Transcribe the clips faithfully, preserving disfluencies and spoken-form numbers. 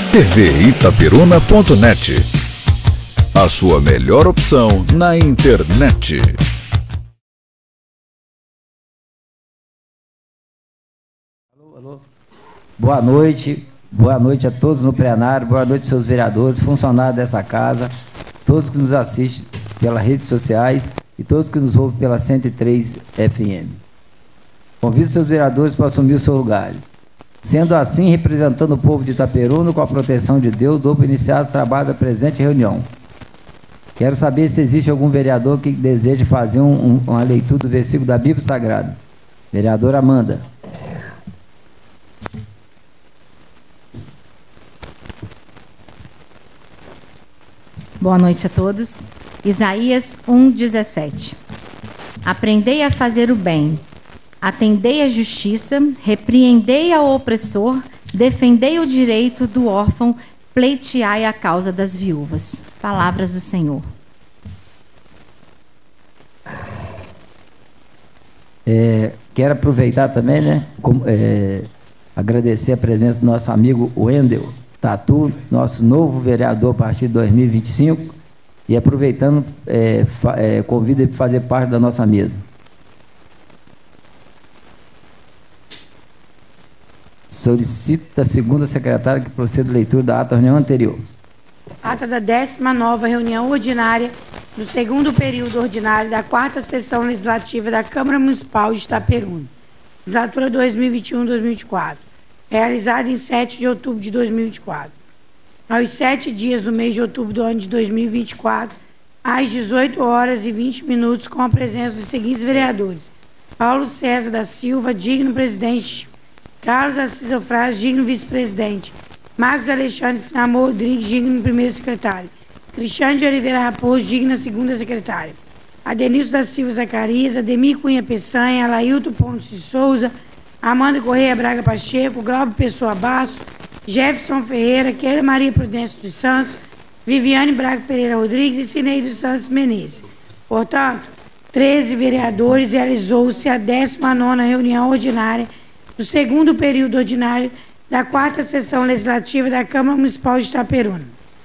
T V Itaperuna ponto net. A sua melhor opção na internet. Alô, alô. Boa noite. Boa noite a todos no plenário, boa noite seus vereadores, funcionários dessa casa, todos que nos assistem pelas redes sociais e todos que nos ouvem pela cento e três F M. Convido seus vereadores para assumir os seus lugares. Sendo assim, representando o povo de Itaperuna, com a proteção de Deus, dou para iniciar os trabalhos da presente reunião. Quero saber se existe algum vereador que deseje fazer um, um, uma leitura do versículo da Bíblia Sagrada. Vereadora Amanda. Boa noite a todos. Isaías um, dezessete. Aprendei a fazer o bem, atendei a justiça, repreendei ao opressor, defendei o direito do órfão, pleiteai a causa das viúvas. Palavras do Senhor. É, quero aproveitar também, né, com, é, agradecer a presença do nosso amigo Wendel Tatu, nosso novo vereador a partir de dois mil e vinte e cinco, e aproveitando, é, é, convido ele para fazer parte da nossa mesa. Solicito a segunda secretária que proceda a leitura da ata da reunião anterior. Ata da décima nova reunião ordinária do segundo período ordinário da quarta sessão legislativa da Câmara Municipal de Itaperuna, legislatura dois mil e vinte e um a dois mil e vinte e quatro. Realizada em sete de outubro de dois mil e vinte e quatro. Aos sete dias do mês de outubro do ano de dois mil e vinte e quatro, às dezoito horas e vinte minutos, com a presença dos seguintes vereadores: Paulo César da Silva, digno presidente; Carlos Assis Eufrásio, digno vice-presidente; Marcos Alexandre Finamor Rodrigues, digno primeiro secretário; Cristiane de Oliveira Raposo, digna segunda secretária; Adenilson da Silva Zacarias, Ademir Cunha Peçanha, Alailton Pontes de Souza, Amanda Correia Braga Pacheco, Glauber Pessoa Basso, Jefferson Ferreira, Keila Maria Prudêncio dos Santos, Viviane Braga Pereira Rodrigues e Cineide dos Santos Menezes. Portanto, treze vereadores, realizou-se a décima nona reunião ordinária do segundo período ordinário da quarta sessão legislativa da Câmara Municipal de Itaperuna,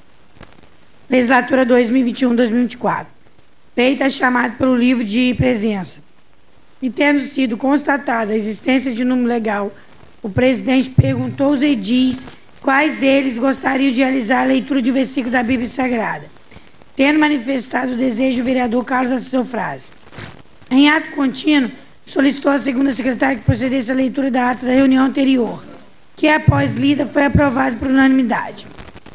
legislatura dois mil e vinte e um a dois mil e vinte e quatro. Feita a chamada pelo livro de presença e tendo sido constatada a existência de número legal, o presidente perguntou aos edis quais deles gostariam de realizar a leitura de versículo da Bíblia Sagrada. Tendo manifestado o desejo o vereador Carlos Assis Eufrásio, em ato contínuo, solicitou à segunda secretária que procedesse à leitura da ata da reunião anterior, que após lida foi aprovada por unanimidade.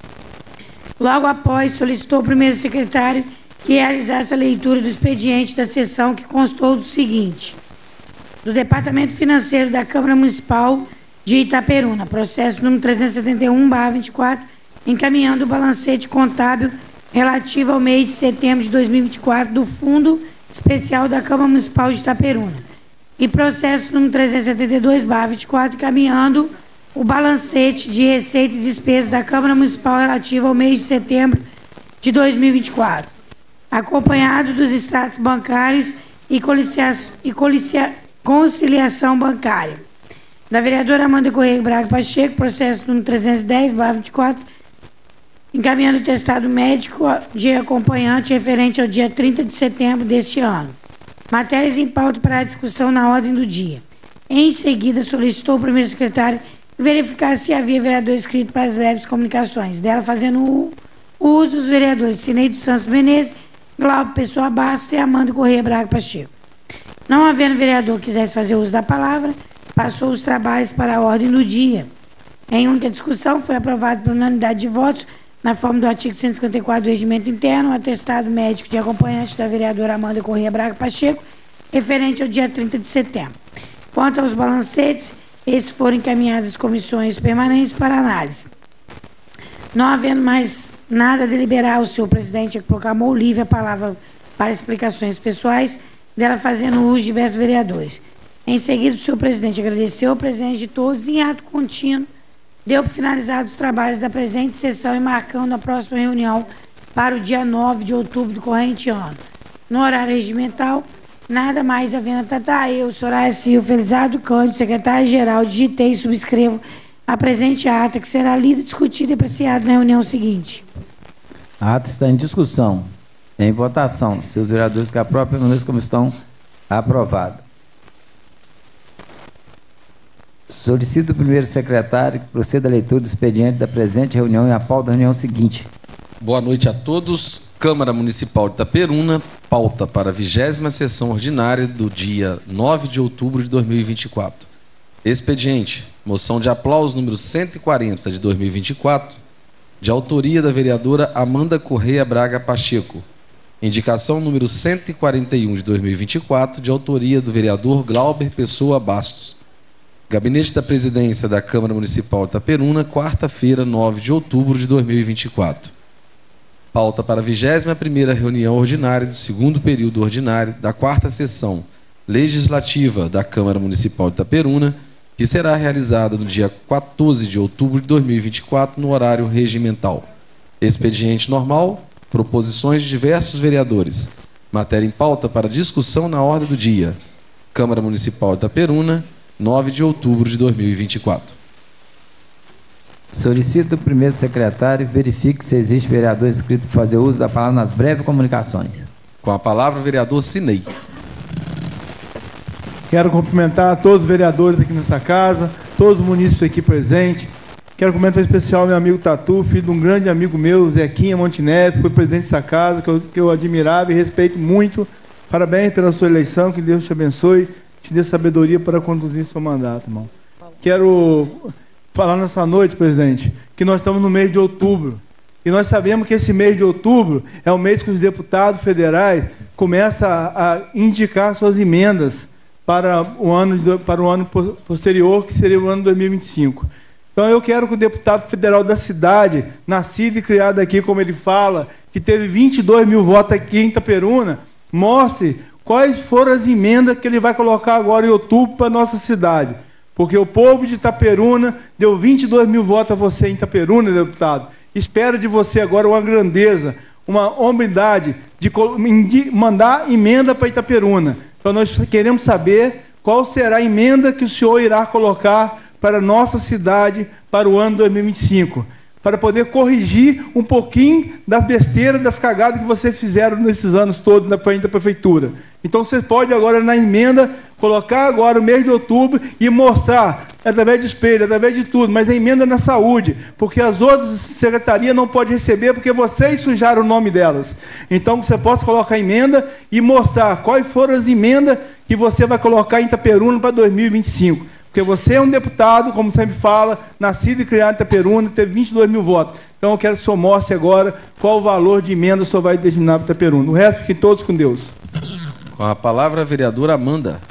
Logo após, solicitou ao primeiro secretário que realizasse a leitura do expediente da sessão, que constou do seguinte: do Departamento Financeiro da Câmara Municipal de Itaperuna, processo número trezentos e setenta e um barra vinte e quatro, encaminhando o balancete contábil relativo ao mês de setembro de dois mil e vinte e quatro do Fundo Especial da Câmara Municipal de Itaperuna, e processo número trezentos e setenta e dois barra vinte e quatro, encaminhando o balancete de receita e despesa da Câmara Municipal relativo ao mês de setembro de dois mil e vinte e quatro, acompanhado dos extratos bancários e, colicia, e colicia, conciliação bancária. Da vereadora Amanda Correia Braga Pacheco, processo número trezentos e dez barra vinte e quatro, encaminhando o testado médico de acompanhante referente ao dia trinta de setembro deste ano. Matérias em pauta para a discussão na ordem do dia. Em seguida, solicitou o primeiro secretário verificar se havia vereador inscrito para as breves comunicações. Dela, fazendo uso os vereadores Cineide dos Santos Menezes, Glauber Pessoa Basso e Amanda Correia Braga Pacheco. Não havendo vereador que quisesse fazer uso da palavra, passou os trabalhos para a ordem do dia. Em única discussão, foi aprovado por unanimidade de votos, na forma do artigo cento e cinquenta e quatro do Regimento Interno, o atestado médico de acompanhante da vereadora Amanda Correia Braga Pacheco, referente ao dia trinta de setembro. Quanto aos balancetes, esses foram encaminhados às comissões permanentes para análise. Não havendo mais nada a deliberar, o senhor presidente proclamou livre a palavra para explicações pessoais, dela fazendo uso de diversos vereadores. Em seguida, o senhor presidente agradeceu a presença de todos e, em ato contínuo, deu por finalizados os trabalhos da presente sessão e marcando a próxima reunião para o dia nove de outubro do corrente ano. No horário regimental, nada mais havendo a tratar, eu, Soraya Silva Felizardo Cândido, secretário-geral, digitei e subscrevo a presente ata, que será lida, discutida e apreciada na reunião seguinte. A ata está em discussão, em votação. Seus vereadores que aprovam, permaneçam como estão. Aprovado. Solicito o primeiro secretário que proceda à leitura do expediente da presente reunião e a pauta da reunião seguinte. Boa noite a todos. Câmara Municipal de Itaperuna, pauta para a vigésima sessão ordinária do dia nove de outubro de dois mil e vinte e quatro. Expediente, moção de aplauso número cento e quarenta de dois mil e vinte e quatro, de autoria da vereadora Amanda Correia Braga Pacheco. Indicação número cento e quarenta e um de dois mil e vinte e quatro, de autoria do vereador Glauber Pessoa Bastos. Gabinete da Presidência da Câmara Municipal de Itaperuna, quarta-feira, nove de outubro de dois mil e vinte e quatro. Pauta para a vigésima primeira reunião ordinária do segundo período ordinário da quarta sessão legislativa da Câmara Municipal de Itaperuna, que será realizada no dia quatorze de outubro de dois mil e vinte e quatro, no horário regimental. Expediente normal, proposições de diversos vereadores. Matéria em pauta para discussão na ordem do dia. Câmara Municipal de Itaperuna, nove de outubro de dois mil e vinte e quatro. Solicito o primeiro secretário que verifique se existe vereador inscrito para fazer uso da palavra nas breves comunicações. Com a palavra, o vereador Sinei. Quero cumprimentar todos os vereadores aqui nessa casa, todos os munícipes aqui presentes. Quero cumprimentar em especial meu amigo Tatu, filho de um grande amigo meu, Zequinha Montenegro, foi presidente dessa casa, que eu, que eu admirava e respeito muito. Parabéns pela sua eleição, que Deus te abençoe, te dê sabedoria para conduzir seu mandato, irmão. Quero falar nessa noite, presidente, que nós estamos no mês de outubro. E nós sabemos que esse mês de outubro é o mês que os deputados federais começam a, a indicar suas emendas para o ano, para o ano posterior, que seria o ano dois mil e vinte e cinco. Então eu quero que o deputado federal da cidade, nascido e criado aqui, como ele fala, que teve vinte e dois mil votos aqui em Itaperuna, mostre quais foram as emendas que ele vai colocar agora em outubro para a nossa cidade. Porque o povo de Itaperuna deu vinte e dois mil votos a você em Itaperuna, deputado. Espero de você agora uma grandeza, uma hombridade de mandar emenda para Itaperuna. Então nós queremos saber qual será a emenda que o senhor irá colocar para a nossa cidade para o ano dois mil e vinte e cinco, para poder corrigir um pouquinho das besteiras, das cagadas que vocês fizeram nesses anos todos na frente da prefeitura. Então vocês podem agora na emenda colocar agora o mês de outubro e mostrar, através de espelho, através de tudo, mas a emenda na saúde, porque as outras secretarias não podem receber porque vocês sujaram o nome delas. Então você possa colocar a emenda e mostrar quais foram as emendas que você vai colocar em Itaperuna para dois mil e vinte e cinco. Porque você é um deputado, como sempre fala, nascido e criado em Itaperuna, teve vinte e dois mil votos. Então eu quero que o senhor mostre agora qual o valor de emenda o senhor vai destinar para Itaperuna. O resto, fiquem todos com Deus. Com a palavra, a vereadora Amanda.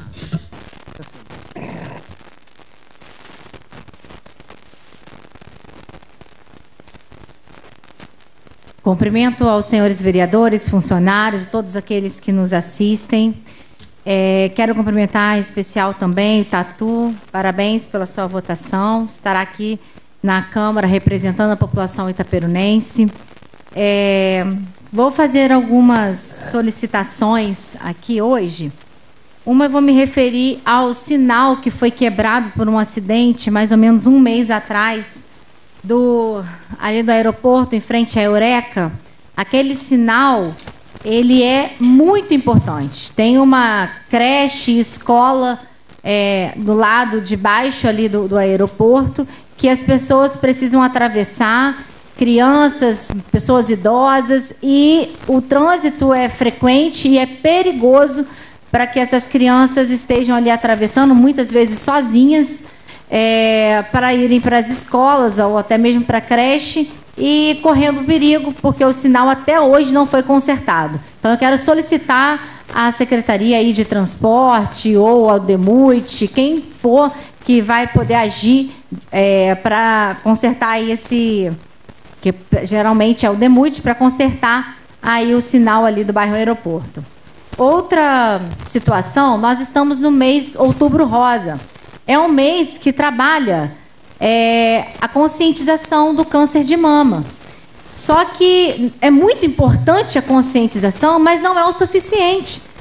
Cumprimento aos senhores vereadores, funcionários, todos aqueles que nos assistem. É, quero cumprimentar em especial também o Tatu, parabéns pela sua votação, estará aqui na Câmara representando a população itaperunense. É, vou fazer algumas solicitações aqui hoje. Uma eu vou me referir ao sinal que foi quebrado por um acidente mais ou menos um mês atrás, do, ali do aeroporto, em frente à Eureka. Aquele sinal... ele é muito importante. Tem uma creche, escola é, do lado de baixo ali do, do aeroporto, que as pessoas precisam atravessar, crianças, pessoas idosas, e o trânsito é frequente e é perigoso para que essas crianças estejam ali atravessando, muitas vezes sozinhas, é, para irem para as escolas ou até mesmo para a creche, e correndo perigo, porque o sinal até hoje não foi consertado. Então, eu quero solicitar à Secretaria aí de Transporte ou ao DEMUT, quem for que vai poder agir é, para consertar aí esse... que geralmente é o DEMUT, para consertar aí o sinal ali do bairro Aeroporto. Outra situação, nós estamos no mês Outubro Rosa. É um mês que trabalha... É, a conscientização do câncer de mama. Só que é muito importante a conscientização, mas não é o suficiente.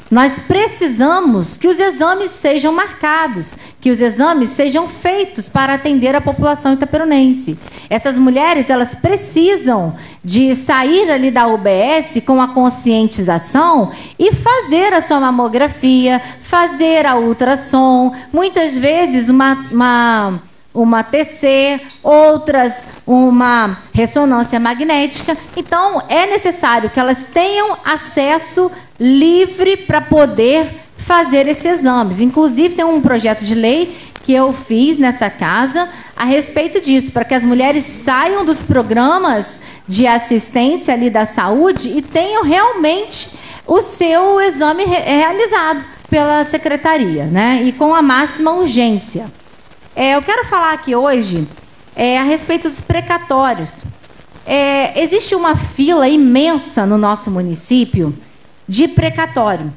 Nós precisamos que os exames sejam marcados, que os exames sejam feitos para atender a população itaperunense. Essas mulheres, elas precisam de sair ali da U B S com a conscientização e fazer a sua mamografia, fazer a ultrassom, muitas vezes uma... uma uma T C, outras uma ressonância magnética. Então, é necessário que elas tenham acesso livre para poder fazer esses exames. Inclusive, tem um projeto de lei que eu fiz nessa casa a respeito disso, para que as mulheres saiam dos programas de assistência ali da saúde e tenham realmente o seu exame re- realizado pela secretaria, né? E com a máxima urgência. É, eu quero falar aqui hoje é, a respeito dos precatórios. É, existe uma fila imensa no nosso município de precatório.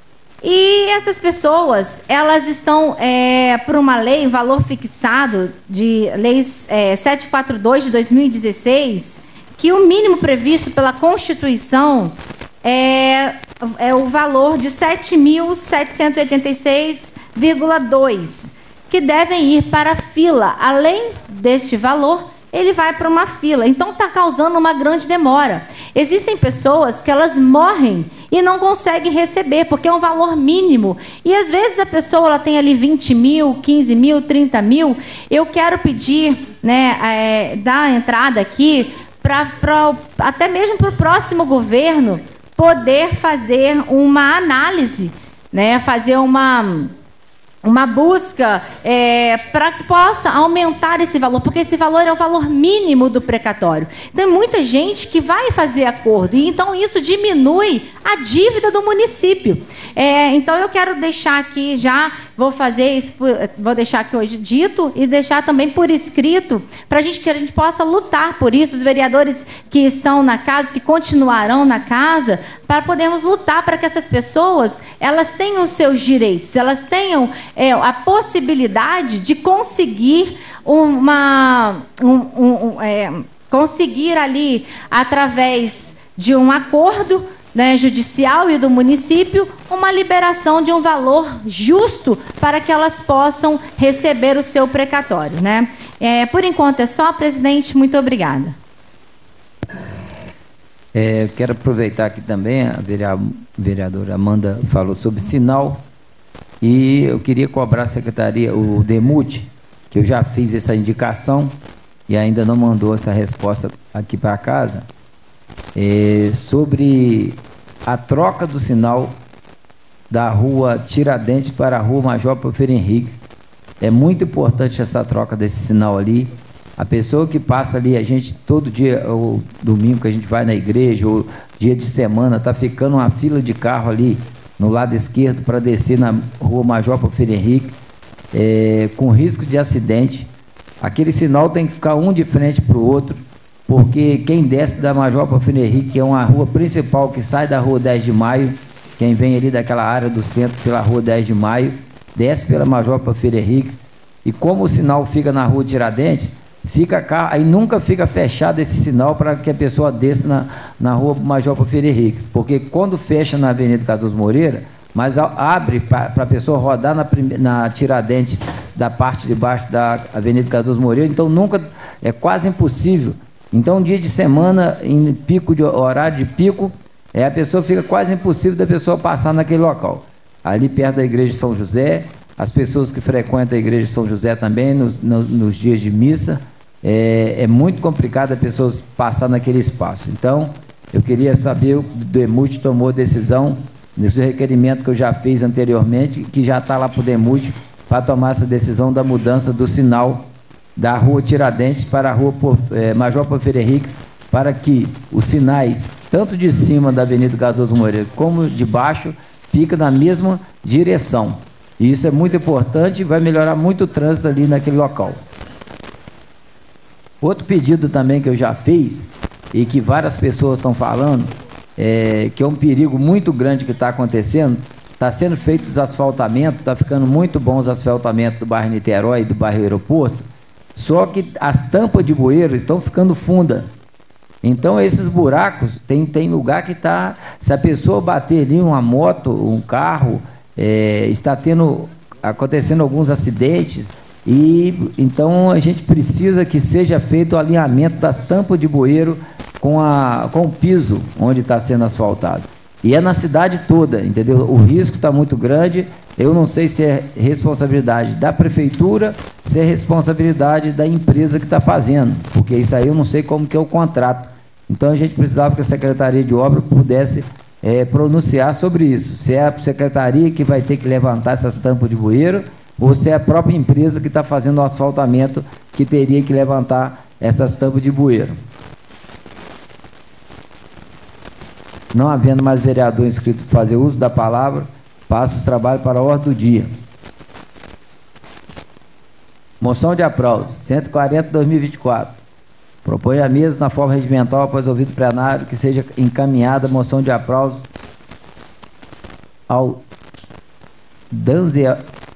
E essas pessoas, elas estão, é, por uma lei, valor fixado, de lei é, setecentos e quarenta e dois de dois mil e dezesseis, que o mínimo previsto pela Constituição é, é o valor de sete mil setecentos e oitenta e seis vírgula dois, que devem ir para a fila. Além deste valor, ele vai para uma fila. Então, está causando uma grande demora. Existem pessoas que elas morrem e não conseguem receber, porque é um valor mínimo. E, às vezes, a pessoa ela tem ali vinte mil, quinze mil, trinta mil. Eu quero pedir, né, é, dar entrada aqui, pra, pra, até mesmo para o próximo governo, poder fazer uma análise, né, fazer uma... uma busca é, para que possa aumentar esse valor, porque esse valor é o valor mínimo do precatório. Tem muita gente que vai fazer acordo, e então isso diminui a dívida do município. É, então eu quero deixar aqui já, vou fazer isso, vou deixar aqui hoje dito e deixar também por escrito, para a gente que a gente possa lutar por isso, os vereadores que estão na casa, que continuarão na casa, para podermos lutar para que essas pessoas elas tenham os seus direitos, elas tenham é, a possibilidade de conseguir uma um, um, um, é, conseguir ali através de um acordo, né, judicial e do município, uma liberação de um valor justo para que elas possam receber o seu precatório, né? É, por enquanto é só, presidente, muito obrigada. É, quero aproveitar aqui também, a vereadora Amanda falou sobre sinal, e eu queria cobrar a secretaria, o DEMUT, que eu já fiz essa indicação e ainda não mandou essa resposta aqui para casa, é, sobre a troca do sinal da rua Tiradentes para a rua Major Porfírio Henriques. É muito importante essa troca desse sinal ali. A pessoa que passa ali, a gente todo dia, ou domingo que a gente vai na igreja, ou dia de semana, está ficando uma fila de carro ali no lado esquerdo para descer na rua Major Porfírio Henrique, é, com risco de acidente. Aquele sinal tem que ficar um de frente para o outro, porque quem desce da Major Porfírio Henrique, que é uma rua principal que sai da rua dez de maio, quem vem ali daquela área do centro pela rua dez de maio, desce pela Major Porfírio Henrique, e como o sinal fica na rua Tiradentes, fica cá, aí nunca fica fechado esse sinal para que a pessoa desça na, na rua Major Porfírio Henrique, porque quando fecha na Avenida Cardoso Moreira, mas abre para a pessoa rodar na, na Tiradentes, da parte de baixo da Avenida Cardoso Moreira, então nunca, é quase impossível. Então, dia de semana, em pico de horário de pico, é, a pessoa fica quase impossível da pessoa passar naquele local. Ali perto da igreja de São José, as pessoas que frequentam a igreja de São José também, nos, nos, nos dias de missa, é, é muito complicado a pessoa passar naquele espaço. Então, eu queria saber, o DEMUT tomou decisão, nesse requerimento que eu já fiz anteriormente, que já está lá para o DEMUT, para tomar essa decisão da mudança do sinal da rua Tiradentes para a rua é, Major Porfírio Henrique, para que os sinais, tanto de cima da Avenida Cardoso Moreira como de baixo, fiquem na mesma direção. E isso é muito importante e vai melhorar muito o trânsito ali naquele local. Outro pedido também que eu já fiz, e que várias pessoas estão falando, é, que é um perigo muito grande que está acontecendo, está sendo feito os asfaltamentos, está ficando muito bons os asfaltamentos do bairro Niterói e do bairro Aeroporto, só que as tampas de bueiro estão ficando fundas. Então, esses buracos, tem, tem lugar que está... Se a pessoa bater ali uma moto, um carro, é, está tendo, acontecendo alguns acidentes, e então a gente precisa que seja feito o alinhamento das tampas de bueiro com, a, com o piso onde está sendo asfaltado. E é na cidade toda, entendeu? O risco está muito grande. Eu não sei se é responsabilidade da prefeitura, se é responsabilidade da empresa que está fazendo, porque isso aí eu não sei como que é o contrato. Então a gente precisava que a Secretaria de Obra pudesse é, pronunciar sobre isso. Se é a Secretaria que vai ter que levantar essas tampas de bueiro, ou se é a própria empresa que está fazendo o asfaltamento que teria que levantar essas tampas de bueiro. Não havendo mais vereador inscrito para fazer uso da palavra, passo os trabalhos para a ordem do dia. Moção de aplauso, cento e quarenta, dois mil e vinte e quatro. Propõe a mesa, na forma regimental, após ouvido plenário, que seja encaminhada a moção de aplauso ao Danzeur,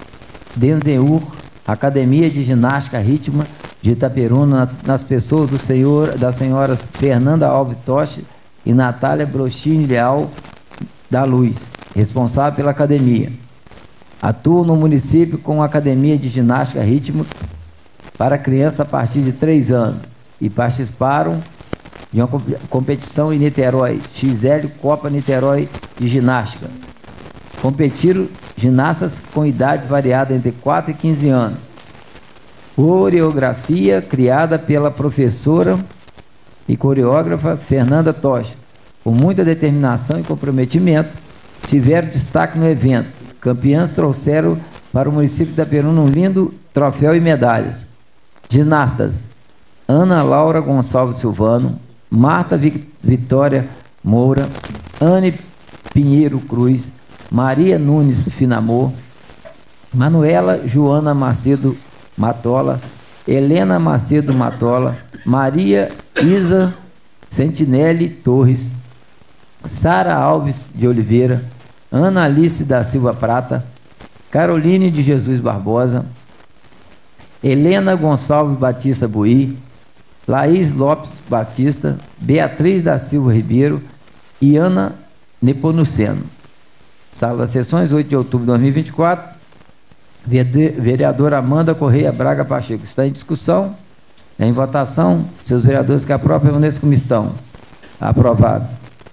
Academia de Ginástica Ritmo de Itaperuna, nas, nas pessoas do senhor, das senhoras Fernanda Alves Toche e Natália Brochini Leal da Luz, responsável pela academia. Atuam no município com a Academia de Ginástica Ritmo para criança a partir de três anos e participaram de uma competição em Niterói, X L Copa Niterói de Ginástica. Competiram ginastas com idades variadas entre quatro e quinze anos. Coreografia criada pela professora e coreógrafa Fernanda Tocha. Com muita determinação e comprometimento, tiveram destaque no evento. Campeãs trouxeram para o município de Itaperuna um lindo troféu e medalhas. Ginastas: Ana Laura Gonçalves Silvano, Marta Vitória Moura, Anne Pinheiro Cruz, Maria Nunes Finamor, Manuela Joana Macedo Matola, Helena Macedo Matola, Maria Isa Sentinelli Torres, Sara Alves de Oliveira, Ana Alice da Silva Prata, Caroline de Jesus Barbosa, Helena Gonçalves Batista Buí, Laís Lopes Batista, Beatriz da Silva Ribeiro e Ana Nepomuceno. Sala das Sessões, oito de outubro de dois mil e vinte e quatro. Vereadora Amanda Correia Braga Pacheco. Está em discussão, é em votação. Seus vereadores que aprovam, permaneçam como estão. Aprovado.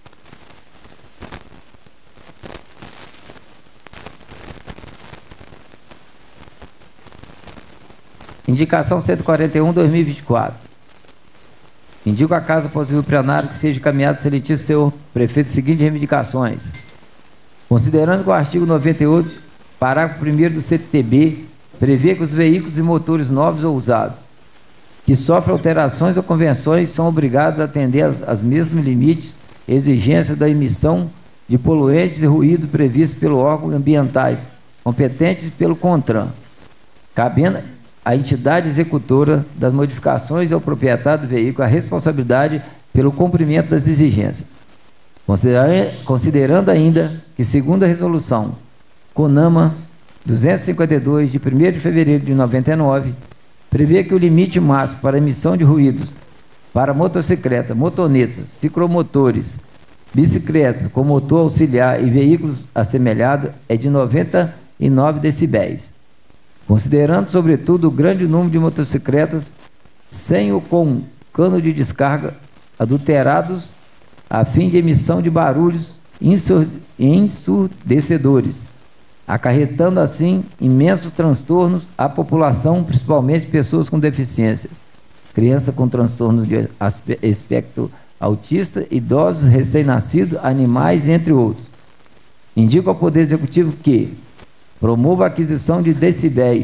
Indicação cento e quarenta e um, dois mil e vinte e quatro. Indico a Casa Possível Plenário que seja encaminhado seletivo senhor prefeito as seguintes reivindicações. Considerando que o artigo noventa e oito, parágrafo primeiro do C T B, prevê que os veículos e motores novos ou usados que sofrem alterações ou convenções são obrigados a atender as, as mesmos limites e exigências da emissão de poluentes e ruído previstos pelo órgão ambientais competentes e pelo CONTRAN, cabendo a entidade executora das modificações ao proprietário do veículo a responsabilidade pelo cumprimento das exigências. Considerando ainda que, segundo a resolução CONAMA duzentos e cinquenta e dois, de primeiro de fevereiro de noventa e nove, prevê que o limite máximo para emissão de ruídos para motocicleta, motonetas, ciclomotores, bicicletas com motor auxiliar e veículos assemelhados é de noventa e nove decibéis. Considerando, sobretudo, o grande número de motocicletas sem ou com cano de descarga adulterados a fim de emissão de barulhos ensurdecedores, acarretando assim imensos transtornos à população, principalmente pessoas com deficiências, crianças com transtorno de espectro autista, idosos, recém-nascidos, animais, entre outros. Indico ao Poder Executivo que promova a aquisição de decibéis,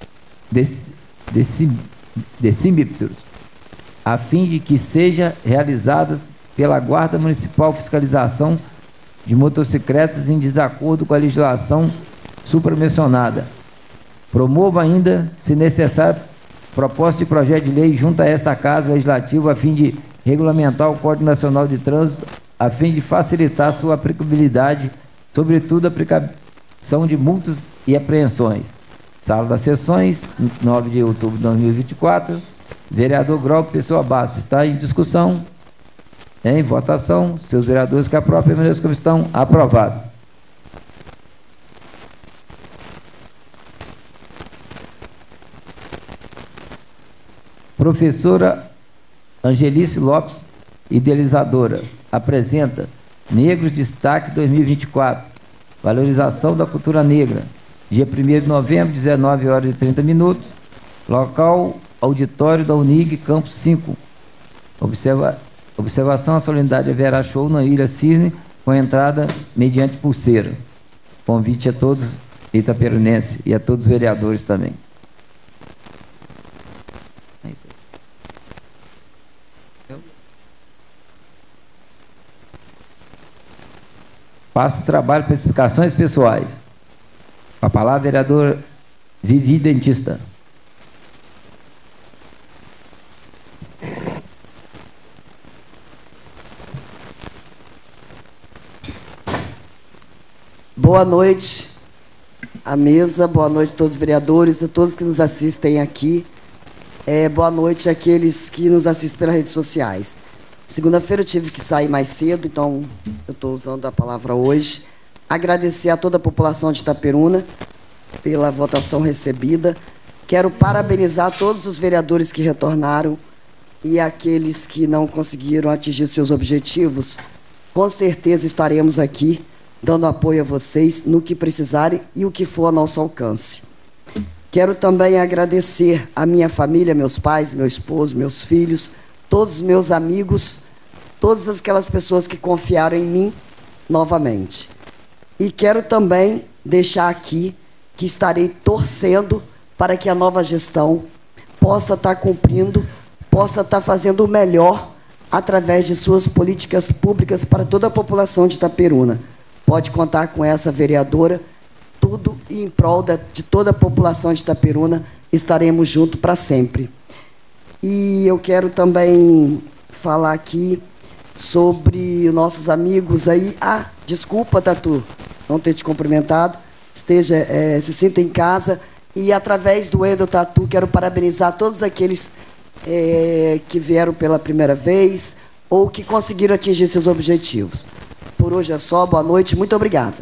decímetros, a fim de que seja realizadas pela Guarda Municipal fiscalização de motocicletas em desacordo com a legislação supramencionada. Promova ainda, se necessário, proposta de projeto de lei junto a esta Casa Legislativa a fim de regulamentar o Código Nacional de Trânsito, a fim de facilitar sua aplicabilidade, sobretudo a aplicação de multas e apreensões. Sala das Sessões, nove de outubro de dois mil e vinte e quatro. Vereador Grau Pessoa Bastos. Está em discussão. Em votação, seus vereadores que aprovam, permaneçam como estão. Aprovado. Professora Angelice Lopes, idealizadora, apresenta Negros Destaque dois mil e vinte e quatro, valorização da cultura negra, dia primeiro de novembro, dezenove horas e trinta minutos, local, auditório da Unig, Campus cinco. Observa, observação, a solenidade haverá show na Ilha Cisne, com entrada mediante pulseira. Convite a todos itaperunenses e a todos os vereadores também. É isso aí. Passo o trabalho para explicações pessoais. Com a palavra, vereador Vivi Dentista. Boa noite à mesa, boa noite a todos os vereadores, a todos que nos assistem aqui. É, boa noite àqueles que nos assistem pelas redes sociais. Segunda-feira eu tive que sair mais cedo, então eu estou usando a palavra hoje. Agradecer a toda a população de Itaperuna pela votação recebida. Quero parabenizar todos os vereadores que retornaram e aqueles que não conseguiram atingir seus objetivos. Com certeza estaremos aqui dando apoio a vocês no que precisarem e o que for ao nosso alcance. Quero também agradecer a minha família, meus pais, meu esposo, meus filhos, todos os meus amigos, todas aquelas pessoas que confiaram em mim novamente. E quero também deixar aqui que estarei torcendo para que a nova gestão possa estar cumprindo, possa estar fazendo o melhor através de suas políticas públicas para toda a população de Itaperuna. Pode contar com essa vereadora, tudo em prol de, de toda a população de Itaperuna, estaremos juntos para sempre. E eu quero também falar aqui sobre nossos amigos aí. Ah, desculpa, Tatu, não ter te cumprimentado. Esteja, é, se sinta em casa. E através do Endo Tatu, quero parabenizar todos aqueles é, que vieram pela primeira vez ou que conseguiram atingir seus objetivos. Por hoje é só, boa noite, muito obrigada.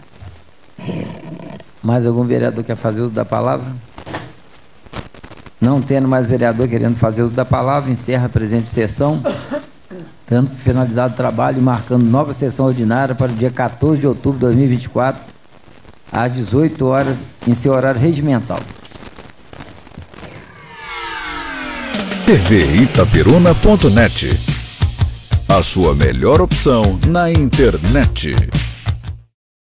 Mais algum vereador quer fazer uso da palavra? Não tendo mais vereador querendo fazer uso da palavra, encerra a presente sessão, tanto finalizado o trabalho e marcando nova sessão ordinária para o dia quatorze de outubro de dois mil e vinte e quatro, às dezoito horas, em seu horário regimental. T V Itaperuna ponto net. A sua melhor opção na internet.